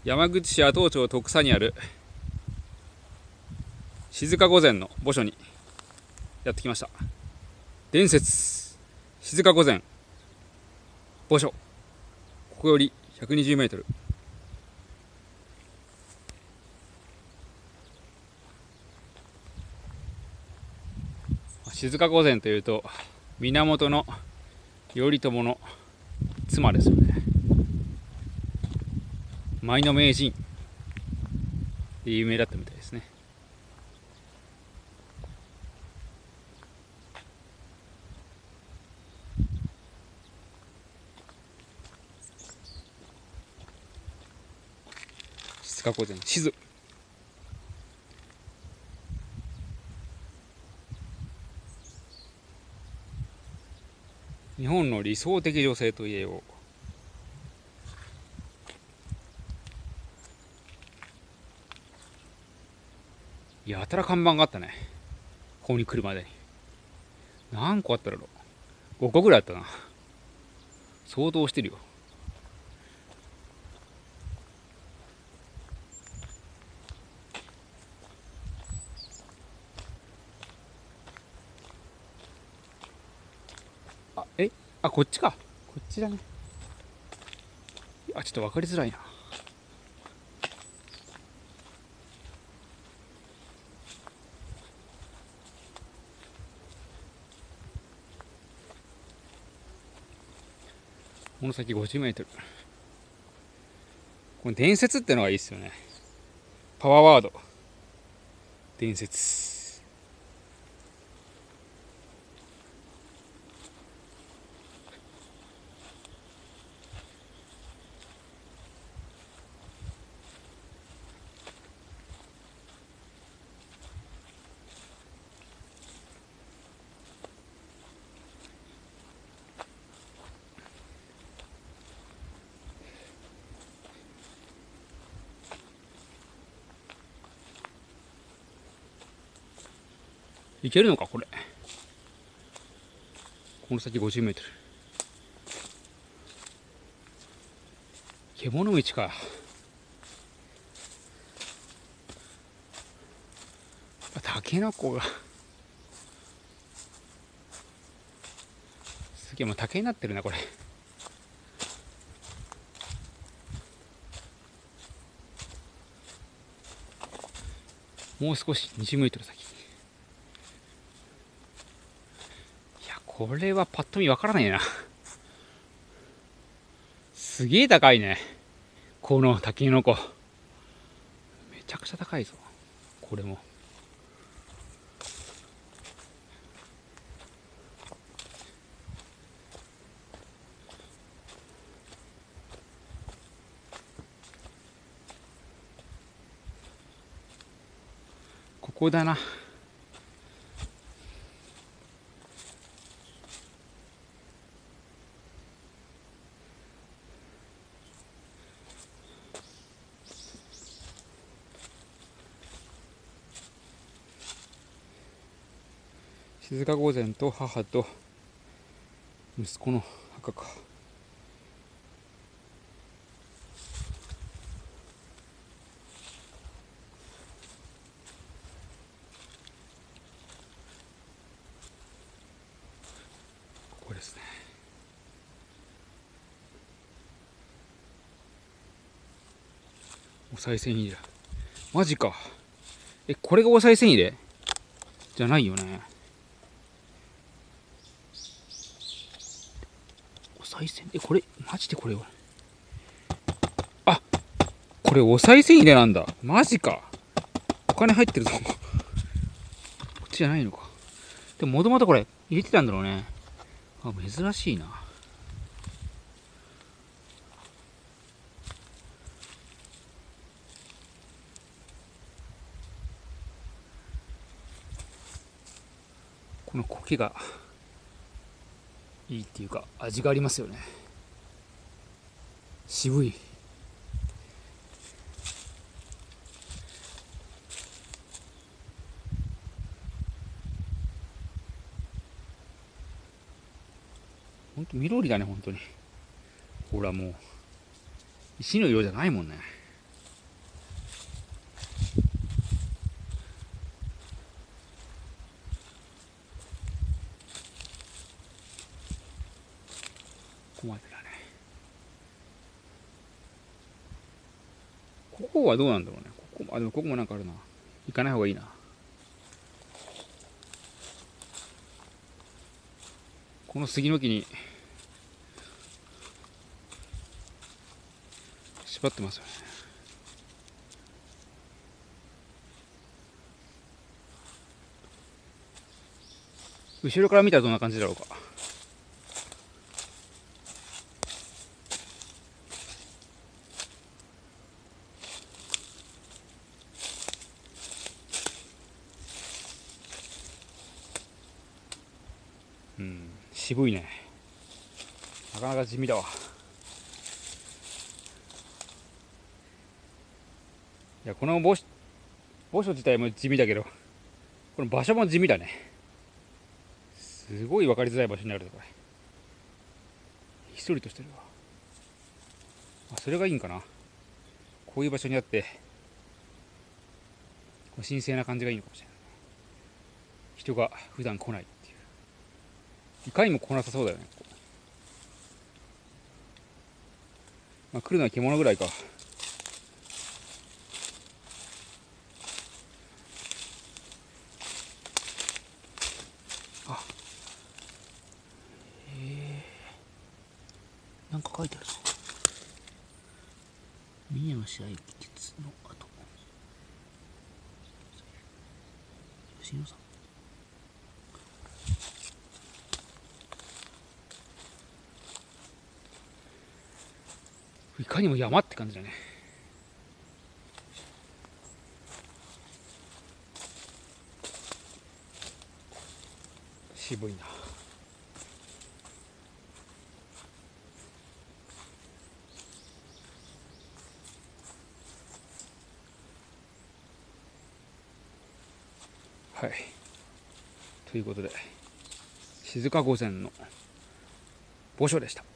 山口市阿東町徳佐にある静御前の墓所にやってきました。伝説静御前墓所、ここより120メートル。静御前というと源頼朝の妻ですよね。舞の名人で有名だったみたいですね。静御前、静。日本の理想的女性といえよう。やたら看板があったね。ここに来るまでに。何個あっただろう。5個ぐらいあったな。相当してるよ。こっちか。こっちだね。ちょっと分かりづらいな。この先50メートル。この伝説ってのがいいっすよね。パワーワード。伝説。いけるのかこれ。この先50メートル。獣道か。タケノコがすげえ、もう竹になってるなこれ。もう少し20メートル先。いや、これはパッと見わからないな。すげえ高いね。このタケノコ。めちゃくちゃ高いぞ。これも。ここだな。静御前と母と息子の墓か。ここですね。お賽銭入れ。マジか。これがお賽銭入れじゃないよね。お賽銭、これマジでこれは、これお賽銭入れなんだ。マジか。お金入ってるぞ。こっちじゃないのか。でももともとこれ入れてたんだろうね。珍しいな。この苔がいいっていうか味がありますよね。渋い。ほんと緑だね、本当に。ほらもう石の色じゃないもんね。 こまでだね。ここはどうなんだろうね。でもここもなんかあるな。行かない方がいいな。この杉の木に縛ってますよね。後ろから見たらどんな感じだろうか。渋いね。なかなか地味だわ。いや、この墓所自体も地味だけど、この場所も地味だね。すごい分かりづらい場所にあるね、これ。ひっそりとしてるわ。それがいいんかな。こういう場所にあって、神聖な感じがいいのかもしれない。人が普段来ないっていう。いかにも来なさそうだよね。来るのは獣ぐらいか。なんか書いてあるぞ。峰の試合決の後。吉野さん。いかにも山って感じだね。渋いな。はい。ということで、静岡御前の墓所でした。